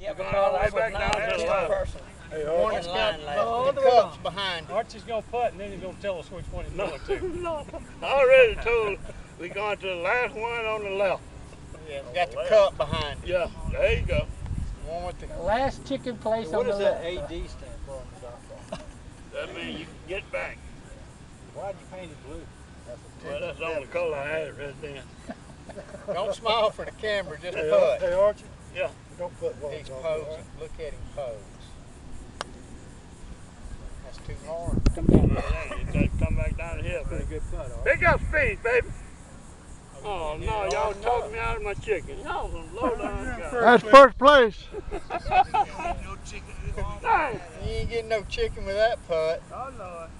We're going all the way back down to the left. Hey, One's got the cups behind it. Archie's going to putt, and then he's going to tell us which one he's going to. No, I already told we're going to the last one on the left. Yeah, it's got the cup behind it. Yeah, there you go. One with the Last chicken place on the left. What does that AD stand for on the golf ball? That means you can get back. Why'd you paint it blue? Well, that's the only color I had right then. Don't smile for the camera, just Hey, putt. hey, Archie. Yeah. Don't put one He's on. posing. Look at him pose. That's too hard. Come down. You come back down the hill, Pretty baby. good putt, Archie. Pick up speed, baby. Oh, no, y'all talking me out of my chicken. Y'all some low down guys. That's first place. Dang. You ain't getting no chicken with that putt. Oh, Lord.